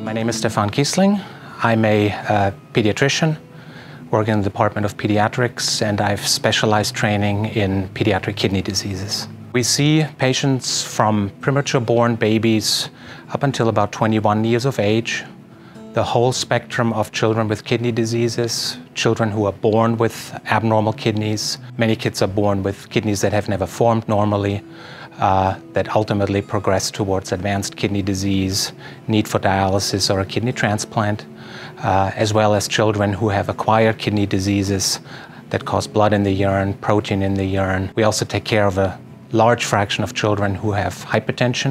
My name is Stefan Kiessling. I'm a pediatrician, work in the Department of Pediatrics, and I've specialized training in pediatric kidney diseases. We see patients from premature-born babies up until about 21 years of age, the whole spectrum of children with kidney diseases, children who are born with abnormal kidneys. Many kids are born with kidneys that have never formed normally, that ultimately progress towards advanced kidney disease, need for dialysis or a kidney transplant, as well as children who have acquired kidney diseases that cause blood in the urine, protein in the urine. We also take care of a large fraction of children who have hypertension.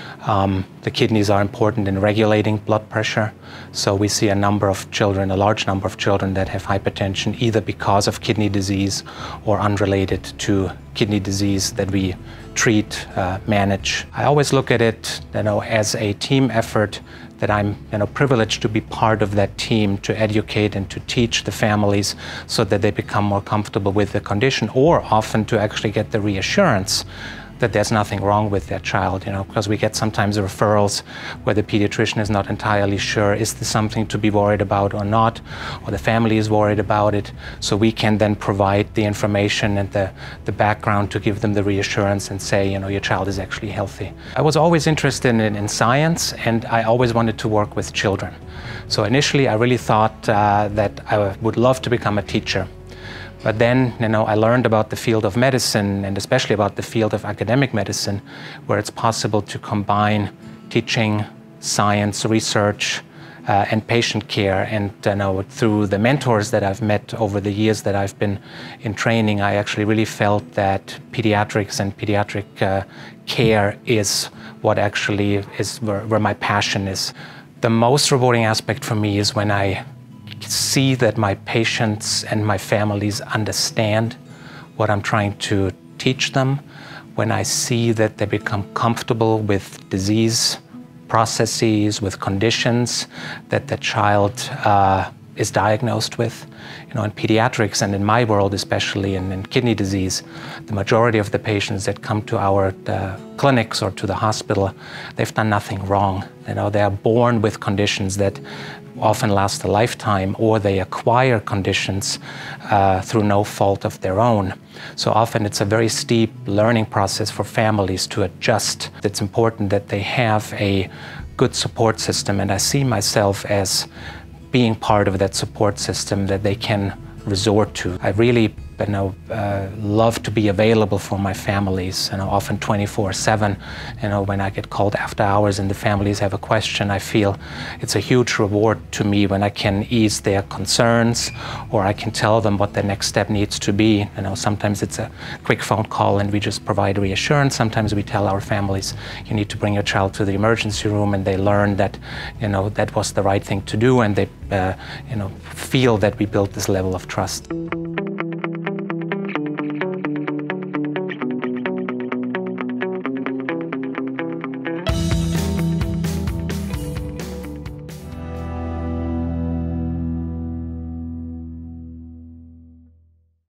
The kidneys are important in regulating blood pressure, so we see a large number of children that have hypertension either because of kidney disease or unrelated to kidney disease that we treat, manage. I always look at it, as a team effort, that I'm privileged to be part of that team to educate and to teach the families so that they become more comfortable with the condition, or often to actually get the reassurance that there's nothing wrong with their child, because we get sometimes referrals where the pediatrician is not entirely sure, is this something to be worried about or not, or the family is worried about it. So we can then provide the information and the background to give them the reassurance and say, your child is actually healthy. I was always interested in science, and I always wanted to work with children. So initially I really thought that I would love to become a teacher. But then, I learned about the field of medicine, and especially about the field of academic medicine, where it's possible to combine teaching, science, research, and patient care. And through the mentors that I've met over the years that I've been in training, I actually really felt that pediatrics and pediatric care is what actually is where my passion is. The most rewarding aspect for me is when I see that my patients and my families understand what I'm trying to teach them, when I see that they become comfortable with disease processes, with conditions that the child is diagnosed with. In pediatrics, and in my world especially in kidney disease, the majority of the patients that come to our clinics or to the hospital, they've done nothing wrong. They are born with conditions that often last a lifetime, or they acquire conditions through no fault of their own. So often it's a very steep learning process for families to adjust. It's important that they have a good support system, and I see myself as being part of that support system that they can resort to. I really love to be available for my families, often 24/7. When I get called after hours and the families have a question, I feel it's a huge reward to me when I can ease their concerns, or I can tell them what the next step needs to be. Sometimes it's a quick phone call and we just provide reassurance. Sometimes we tell our families, you need to bring your child to the emergency room, and they learn that that was the right thing to do, and they feel that we built this level of trust.